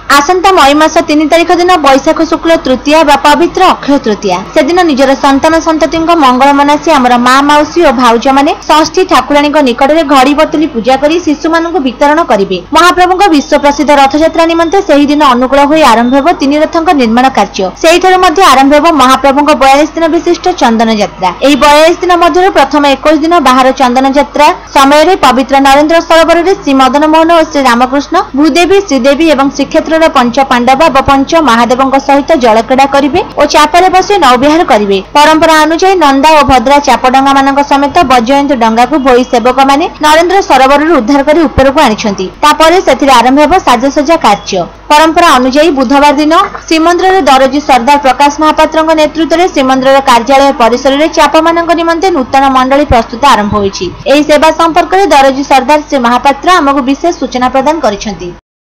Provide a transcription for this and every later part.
आसंता मई मास 3 तारिख दिन बैशाख शुक्ल तृतीया बा पवित्र अक्षय तृतीया से दिन निजर संतान संतति मंगल मनासी आमर माँ मौसी और भाउज माने षष्ठी ठाकुराणी निकट में घड़ी बतुली पूजा कर शिशु मान वितरण करेंगे। महाप्रभु विश्व प्रसिद्ध रथयात्रा निमंते से दिन अनुकूल हो आरंभ हो 3 रथों निर्माण कार्य से आरंभ हो महाप्रभु 42 दिन विशिष्ट चंदन यात्रा। यह 42 दिन मध्य प्रथम 21 दिन बाहर चंदन यात्रा समय पवित्र नरेंद्र सरोवर में श्री मदन मोहन और श्री रामकृष्ण भूदेवी श्रीदेवी और श्रीक्षेत्र पंच पांडव व पंच महादेव सहित जलक्रीड़ा करेंगे और चापे बसी नौविहार करेंगे। परंपरा अनुसार नंदा और भद्रा चापडंगा मान समेत बजयंत डंगा को भोई सेवक मैंने नरेंद्र सरोवर उद्धार कर ऊपर को आनी आरंभ हो साजसजा कार्य। परंपरा अनुसार बुधवार दिन श्रीमंदिर दरजी सरदार प्रकाश महापात्र नेतृत्व में श्रीमंदिर कार्यालय परिसर में चाप मान निमंते नूतन मंडली प्रस्तुत आरंभ होती। सेवा संपर्क में दरजी सरदार श्री महापात्र आमको विशेष सूचना प्रदान करिसेंती।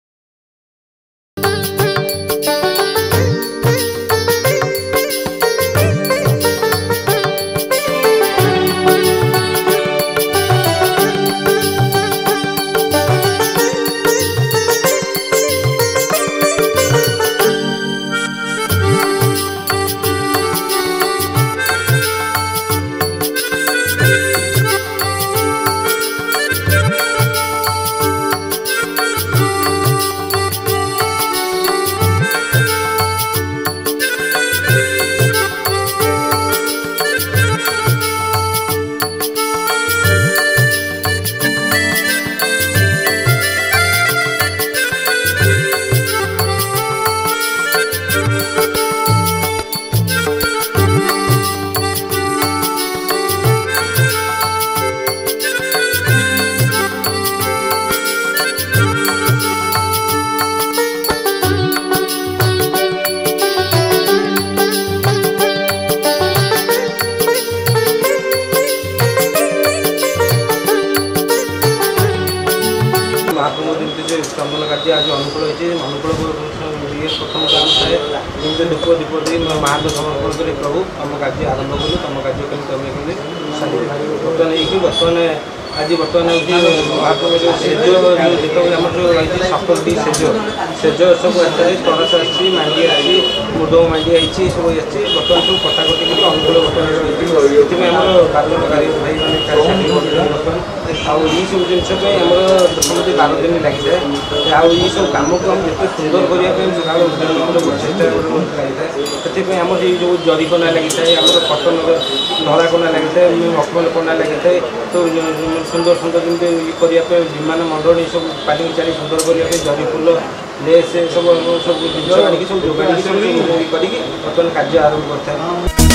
चंदन कार्य आज अनुकूल होती अनुकूल प्रथम काम थाए जमी धूप दीप दी महादेव समर्पण कर प्रभु तुम कार्य आरंभ कलु तुम कार्य कम कले बर्तमान ये बर्तमान आज बर्तमान महाप्रभु जो सेज जिते आम जो रही 7टी सेज सब तरस आंडी आई मृदंग मांडी आई सब बर्तमान सब कटाकटी कर अनुकूल बर्तमान आम कारीगर भाई मैंने बर्तमान आउ ये सब जिन समझे 12 दिन लगी जाए आउ ये सब कम को हम जिते सुंदर करने चेष्टा लगी आम जो जरीकना लगी थाए आम कटन धराकना लगी थाए मखमल कना लगी थाए तो सुंदर सुंदर जमी करने विमान मंडल सब पानी चाली सुंदर करने जरी फुल लेस सब सब जिन सब जोगाड़ी बर्तमान कार्य आरंभ करता है।